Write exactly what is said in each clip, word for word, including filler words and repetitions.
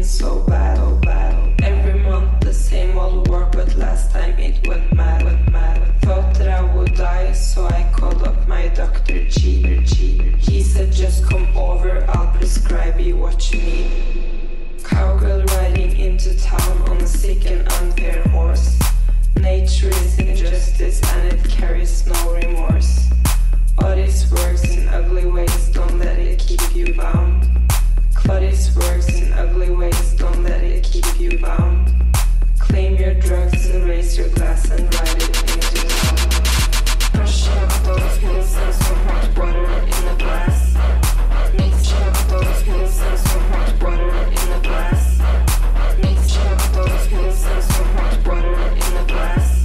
so bad, so bad. Every month the same old work, but last time it went mad, went mad. Thought that I would die, so I called up my doctor G. He said just come over, I'll prescribe you what you need. Cowgirl riding into town on a sick and unfair horse. Nature is injustice and it carries no remorse. All this works in ugly ways, don't let it keep you bound. Claudius works in ugly ways, don't let it keep you bound. Claim your drugs and raise your glass and ride it into town. Crushing up those pills and some hot water in the glass. Mixing up those pills and some hot water in the glass. Mixing up those pills and some hot water in the glass.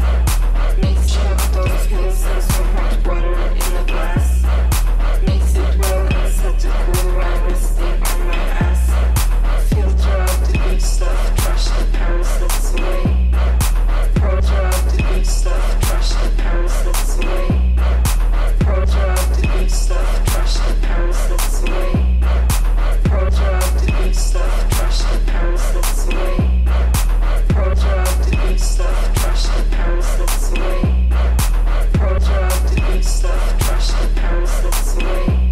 Mixing up those pills and some hot water in the glass. Mix it well and set to cool while resting on my ass. Filter out the good stuff, trash the parasites away. Filter out the good stuff, trash the parasites away. Filter out the good stuff, trash the parasites away. Filter out the good stuff, trash the parasites away. Filter out the good stuff, trash the parasites away. Filter out the good stuff, trash the parasites away.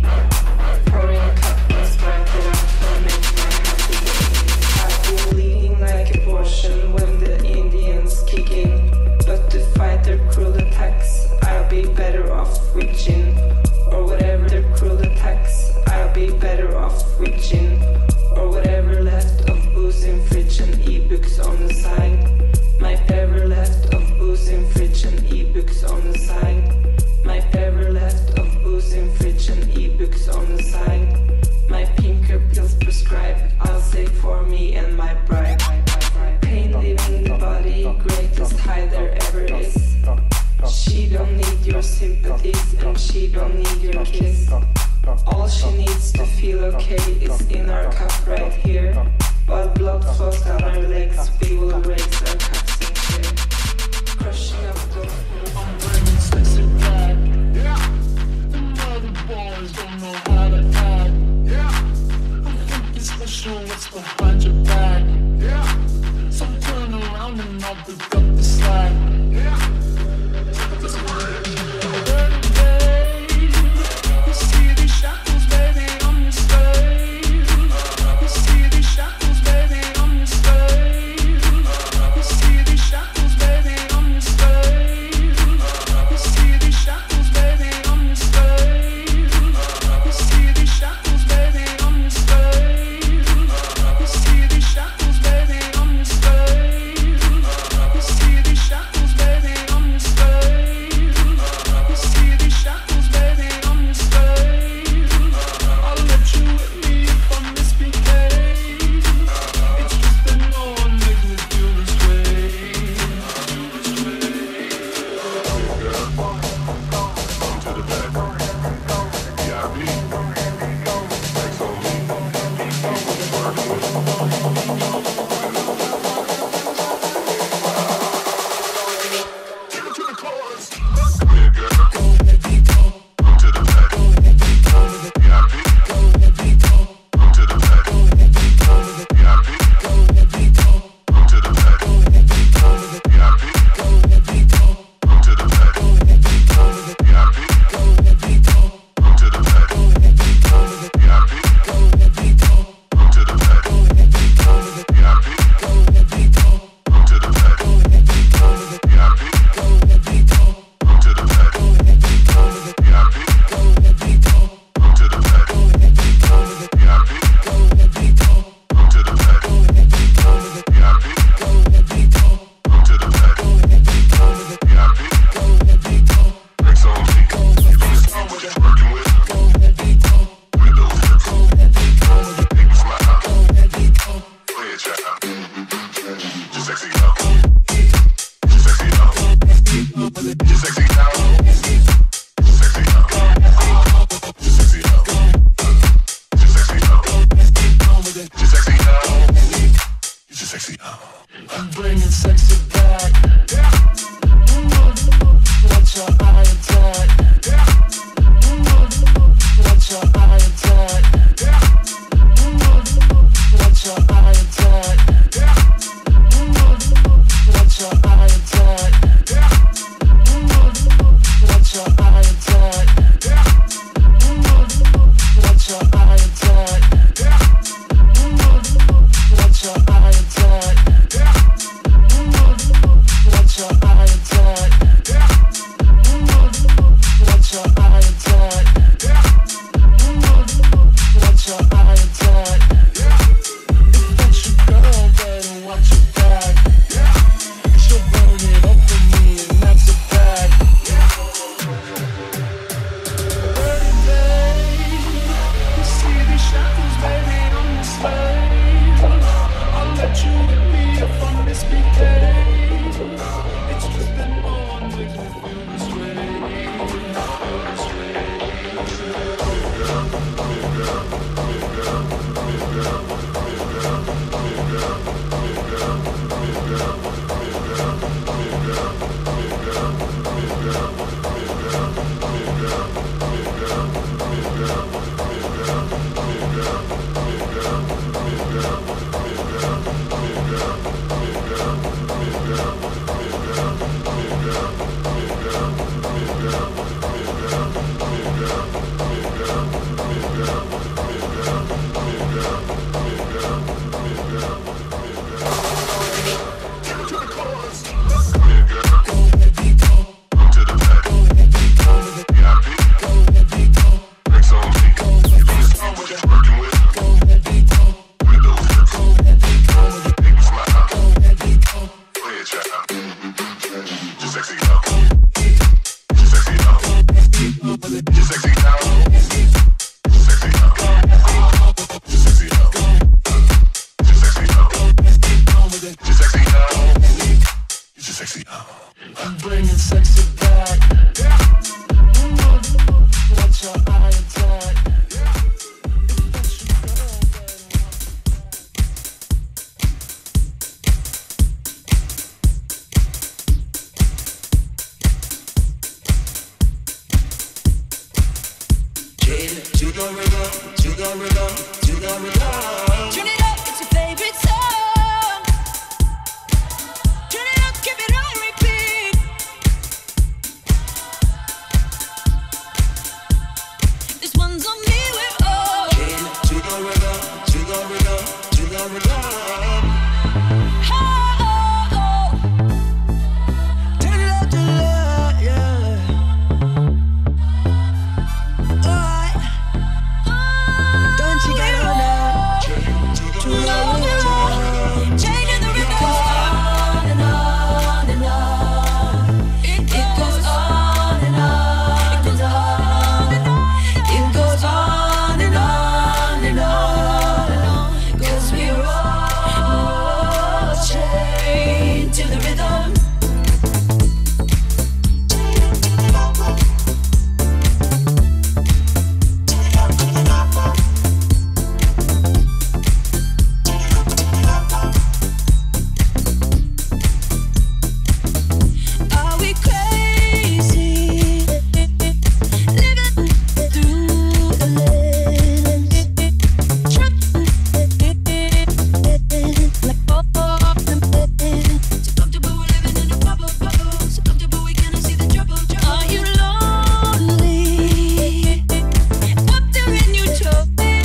Pouring cup and spark it up and make my happy day. I've been bleeding like abortion when the Indians kick in. But to fight their cruel attacks, I'll be better off with gin. Or whatever their cruel attacks, I'll be better off with gin. Or whatever left of booze in fridge and e-books on the side. My ever left of booze in fridge and e-books on the side. My ever left of booze in fridge and e-books on the side. My pinker pills prescribed, I'll say for me and my bride. Pain leaving the body, greatest high there ever is. She don't need your sympathies and she don't need your kiss. All she needs to feel okay is in our cup right here. While blood flows down our legs, we will raise our cups and share. Crushing up those pills. I'm bringing sex and pride. Yeah. The mother boys don't know how to act. Yeah. I think it's special what's behind your back. Yeah. So turn around and I'll pick up the slack. Yeah. You see these shackles, baby, I'm your slave. You see these shackles, baby, I'm your slave. You see these shackles, baby, I'm your slave. You see these shackles, baby, I'm your slave. You see these shackles, baby, I'm your slave. You see these shackles, baby, I'm your slave. You see these shackles, baby, I'm your slave. You see these shackles, baby, I'm your slave. I'll let you with me if I misbehave. It's just that no one makes me feel this way. Come to the back. V I P. Thanks on me. Give it to the chorus. Come here, girl. Come to the back. V I P. Come to the back. V I P. Come to the back. V I P. Come to the back. V I P. Come to the back. to the rhythm, to the rhythm, to the rhythm. Turn it up, it's your favorite song. Turn it up, keep it on repeat. This one's on me, we're all to the rhythm, to the rhythm, to the rhythm. Oh, oh, oh. Turn it up, turn it up, yeah. Alright. Don't you get on now? To the rhythm, changing the rhythm. It goes on and on and on. It goes on and on. It goes on and on. It goes on and on and on. 'Cause we're all chained to the rhythm. Are we crazy? Living through the lens. Like so comfortable we're living in a bubble, bubble. So comfortable we cannot see the trouble, trouble. Are you lonely? Up there in your trophy,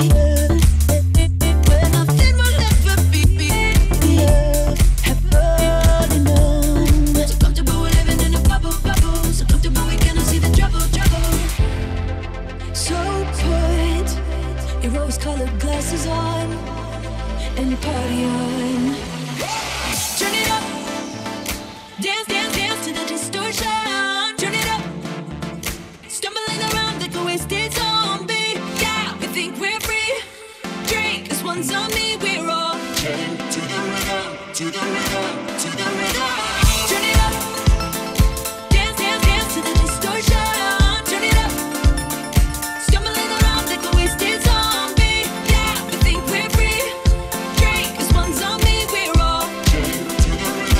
where nothing will ever be. Have heard enough. So comfortable we're living in a bubble, bubble. So comfortable we cannot see the trouble, trouble. So put your rose-colored glasses on and party on. Turn it up, dance, dance, dance to the distortion. Turn it up, stumbling around like a wasted zombie. Yeah, we think we're free. Drink, this one's on me. We're all chained to the rhythm, to the rhythm, to the rhythm. Turn it up, dance, dance, dance to the distortion. Turn it up, stumbling around like a wasted zombie. Yeah, we think we're free. Drink, this one's on me. We're all chained to the rhythm.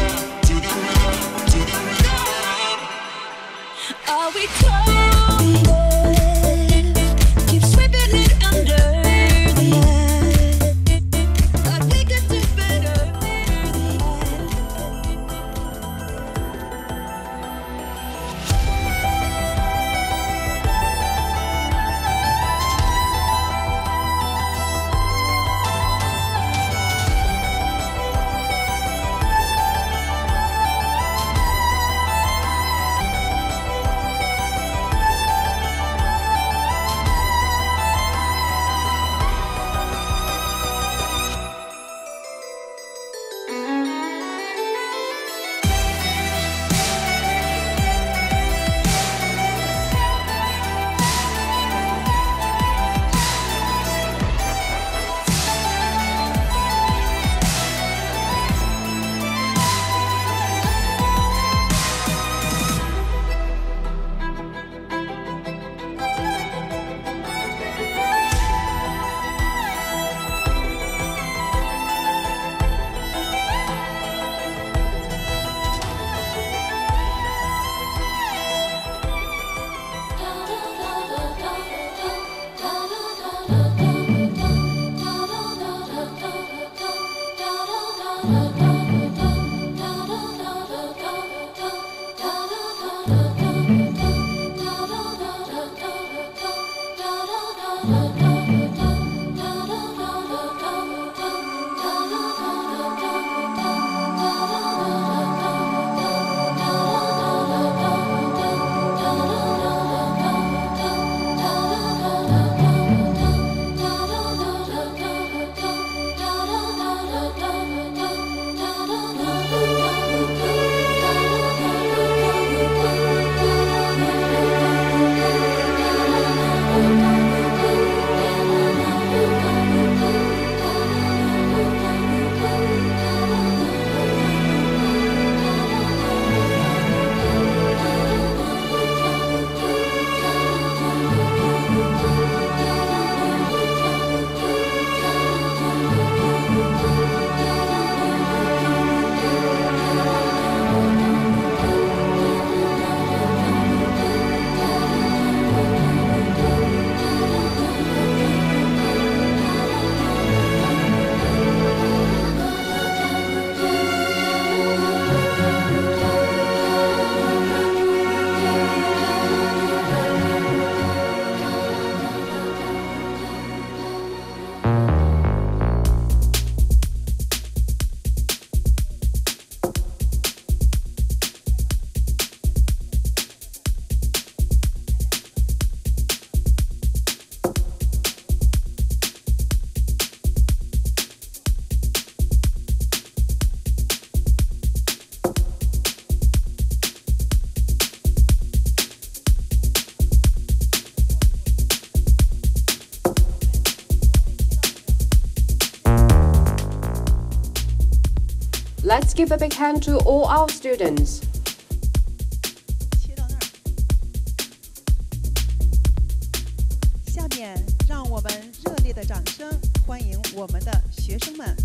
Let's give a big hand to all our students. 切到那儿。下面让我们热烈的掌声欢迎我们的学生们。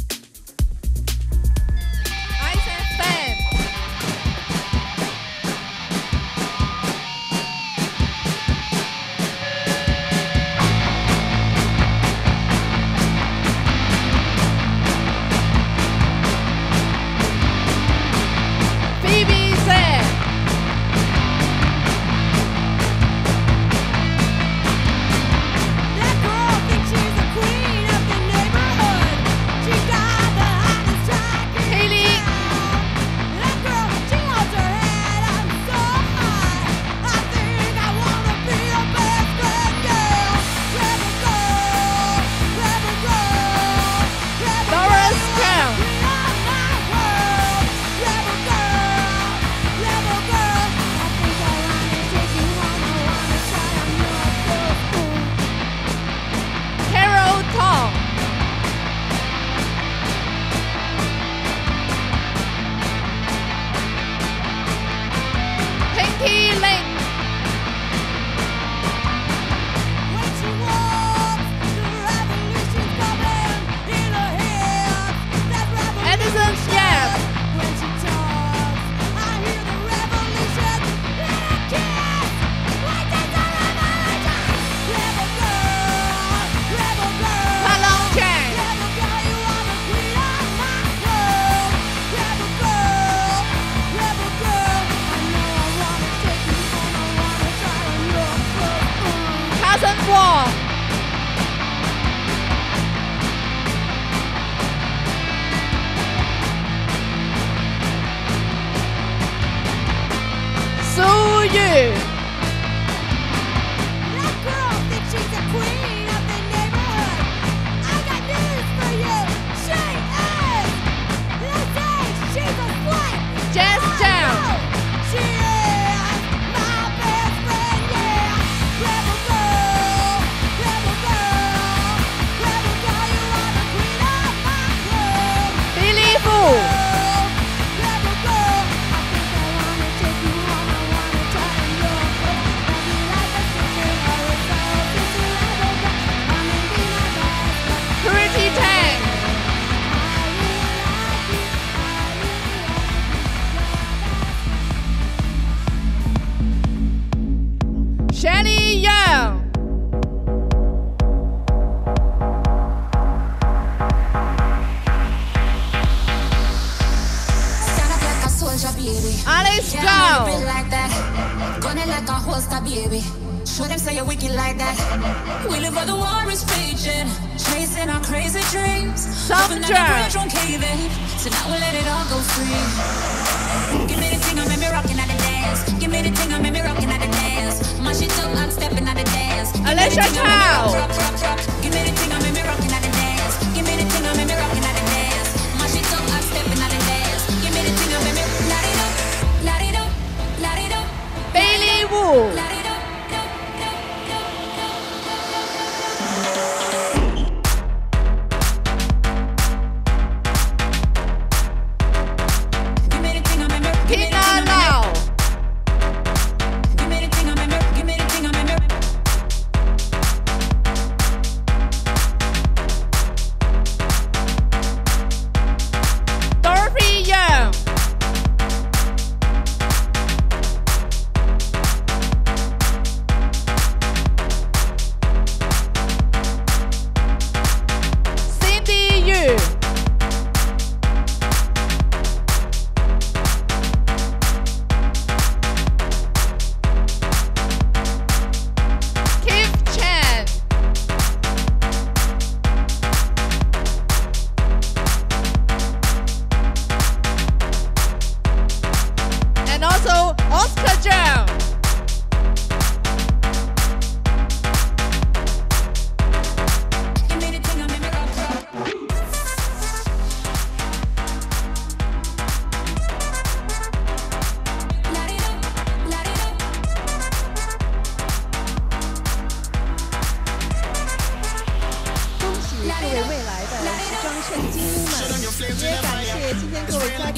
Ice and Fan。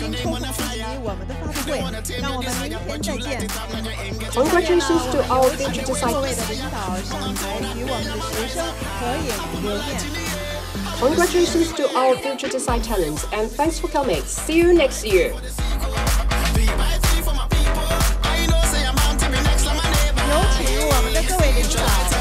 将抽空出席我们的发布会，让我们明天再见。 Congratulations to all 有 future 请各位的 designers. 领导上台与我们的学生合影留念。 Congratulations to all future design talents and thanks for coming. See you next year. 有请我们的各位领导。